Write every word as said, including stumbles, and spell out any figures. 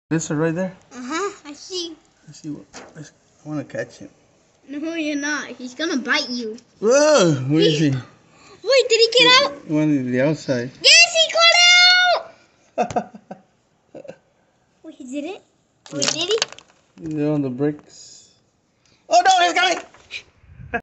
This one right there? Uh-huh, I see. I see what I want to catch him. No, you're not. He's gonna bite you. Whoa! Where is he? Wait, did he get out? One on the outside. Yes, he got out! Wait, he did it? Wait, did he? They're on the bricks. Oh no, he's coming!